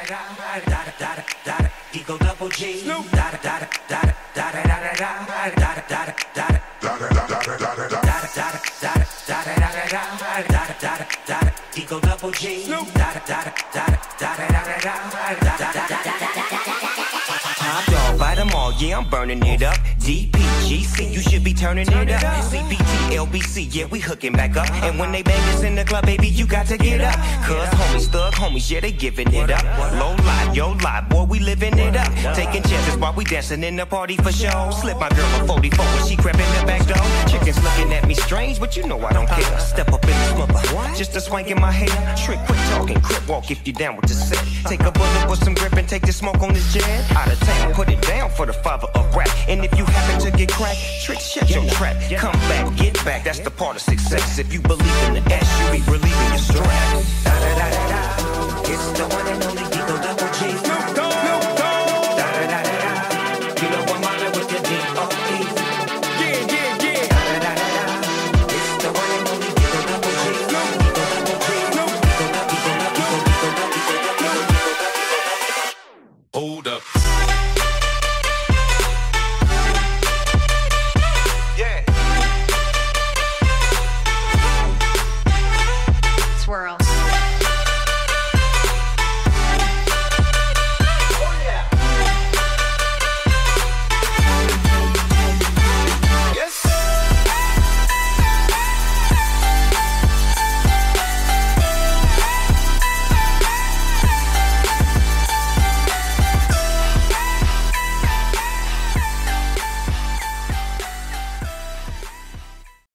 Eagle double G. Da da da da da da da da da da da. Eagle double G. Da da da da da da da da. Top dog, bite them all, yeah, I'm burning it up. DPGC, you should be turning it up. CPT, LBC, yeah, we hooking back up. And when they bang us in the club, baby, you got to get up. Cuz homies, thug homies, yeah, they giving it up. Low lie, yo lie, boy, we living it up. Taking chances while we dancing in the party for show. Slip my girl a 44 when she crept in the back door. Chickens looking at me strange, but you know I don't care. Step up in this mother, just a swank in my hair. Trick, quit talking, crip walk if you down with the set. Take a bullet with some grip and take the smoke on this jet. Out of town, put it down for the father of rap. And if you happen to get cracked, trick, shut your trap. Come back, get back, that's the part of success. If you believe in the S, you be relieving your stress. Da da da da da.